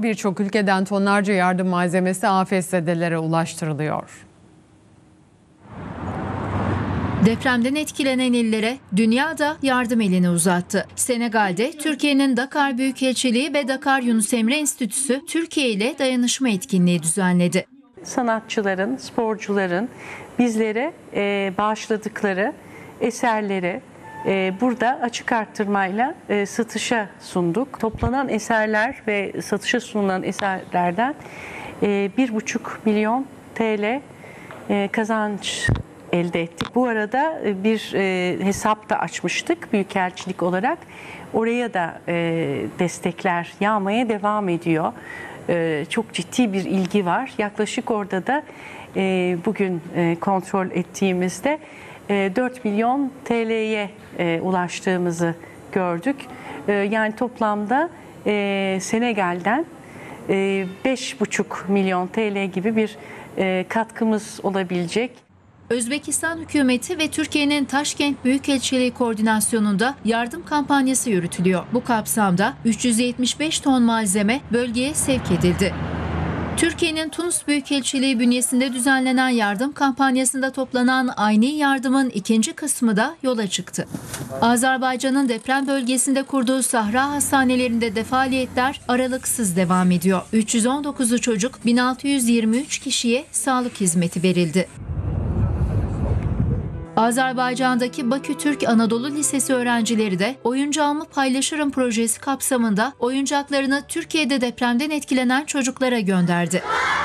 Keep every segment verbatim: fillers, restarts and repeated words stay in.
Birçok ülkeden tonlarca yardım malzemesi afetzedelere ulaştırılıyor. Depremden etkilenen illere dünya da yardım elini uzattı. Senegal'de Türkiye'nin Dakar Büyükelçiliği ve Dakar Yunus Emre Enstitüsü Türkiye ile dayanışma etkinliği düzenledi. Sanatçıların, sporcuların bizlere e, bağışladıkları eserleri e, burada açık arttırmayla e, satışa sunduk. Toplanan eserler ve satışa sunulan eserlerden e, bir buçuk milyon T L e, kazanç elde ettik. Bu arada bir e, hesap da açmıştık büyükelçilik olarak. Oraya da e, destekler yağmaya devam ediyor. E, çok ciddi bir ilgi var. Yaklaşık orada da e, bugün e, kontrol ettiğimizde e, dört milyon T L'ye e, ulaştığımızı gördük. E, yani toplamda e, Senegal'den e, beş buçuk milyon T L gibi bir e, katkımız olabilecek. Özbekistan hükümeti ve Türkiye'nin Taşkent Büyükelçiliği koordinasyonunda yardım kampanyası yürütülüyor. Bu kapsamda üç yüz yetmiş beş ton malzeme bölgeye sevk edildi. Türkiye'nin Tunus Büyükelçiliği bünyesinde düzenlenen yardım kampanyasında toplanan ayni yardımın ikinci kısmı da yola çıktı. Azerbaycan'ın deprem bölgesinde kurduğu Sahra hastanelerinde de faaliyetler aralıksız devam ediyor. üç yüz on dokuzu çocuk, bin altı yüz yirmi üç kişiye sağlık hizmeti verildi. Azerbaycan'daki Bakü Türk Anadolu Lisesi öğrencileri de Oyuncağımı Paylaşırım projesi kapsamında oyuncaklarını Türkiye'de depremden etkilenen çocuklara gönderdi.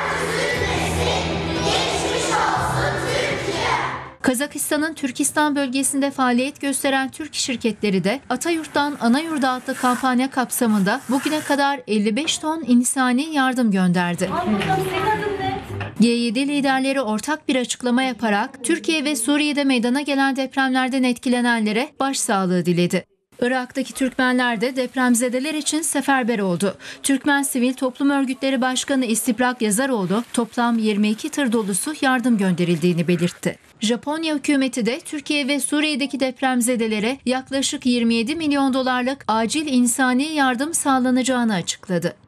Kazakistan'ın Türkistan bölgesinde faaliyet gösteren Türk şirketleri de Atayurt'tan Anayurda adlı kampanya kapsamında bugüne kadar elli beş ton insani yardım gönderdi. G yedi liderleri ortak bir açıklama yaparak Türkiye ve Suriye'de meydana gelen depremlerden etkilenenlere başsağlığı diledi. Irak'taki Türkmenler de depremzedeler için seferber oldu. Türkmen Sivil Toplum Örgütleri Başkanı İstibrak Yazaroğlu toplam yirmi iki tır dolusu yardım gönderildiğini belirtti. Japonya hükümeti de Türkiye ve Suriye'deki depremzedelere yaklaşık yirmi yedi milyon dolarlık acil insani yardım sağlanacağını açıkladı.